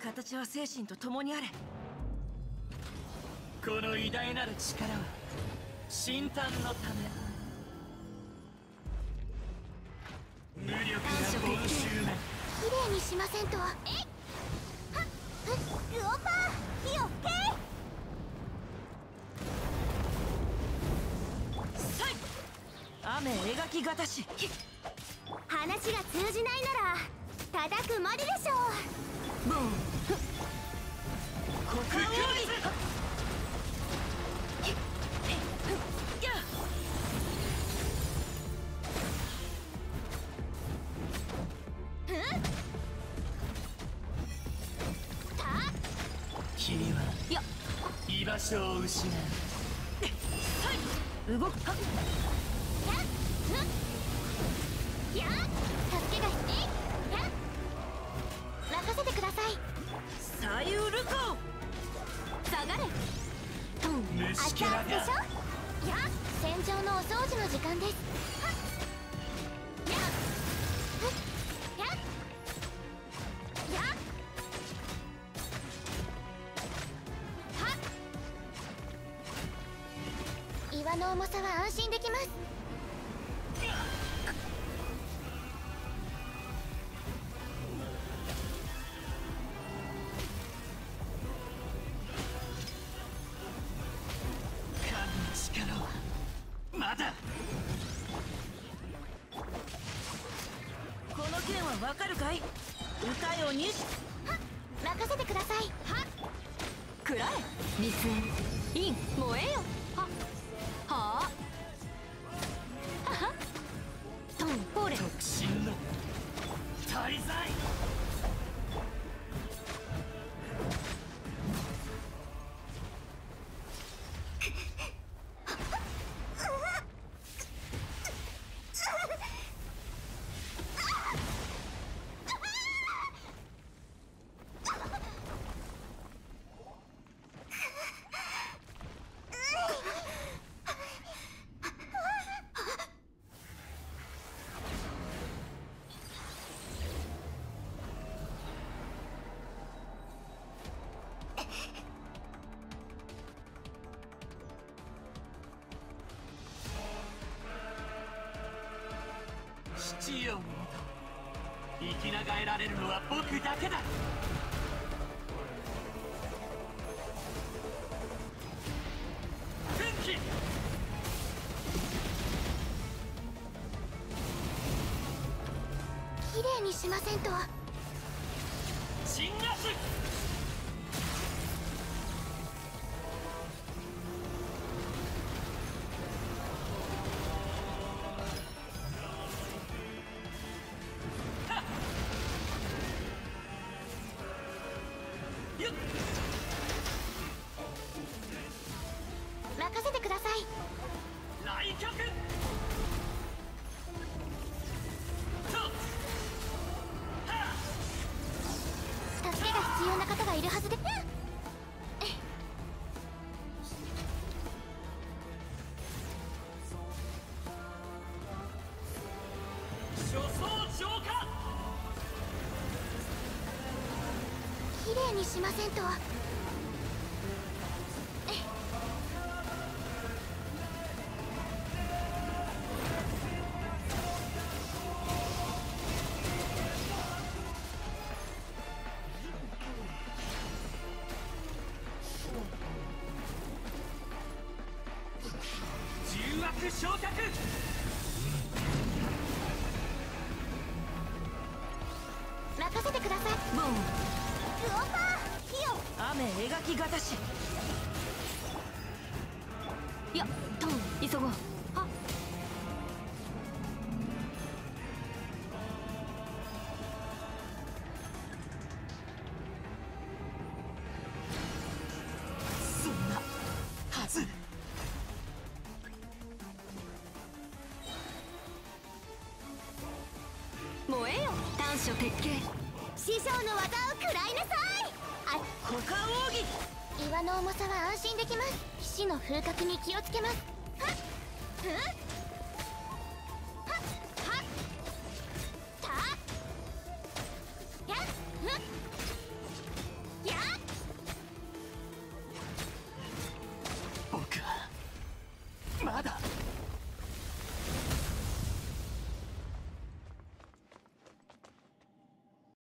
形は精神と共にあれ。 この偉大なる力は神誕のため。無力な凡衆め。 きれいにしませんと。えいはっルオパー火を吹け。 さい雨描きがたし。 話が通じないなら叩くまででしょう。 ボン股間奥義。やっ君は居場所を失う。 動くか。 やっ助けが必要。やっ任せてください。 左右ルコ下がれ。トン虫けらが。 でしょ。やっ戦場のお掃除の時間です。はっやっふっやっやっはっ岩の重さは安心できます。 神の力はまだ。 この剣はわかるかい。歌よにし。 はっ任せてください。はっくらえ密煙イン燃えよ。ははあははトンポレ。 特進の大罪。父よ、生き長えられるのは僕だけだ。奮起。 きれいにしませんと。 鎮圧。 任せてください。 来客と助けが必要な方がいるはずで。 初装浄化。 きれいにしませんと。 重悪昇格。 任せてください。 ボンルオパー火を。 雨描きがたし。 やトン急ごう。はそんなはず。 燃えよ短所鉄拳。 師匠の技を食らいなさい。 股間奥義。 岩の重さは安心できます。騎士の風格に気をつけます。はっ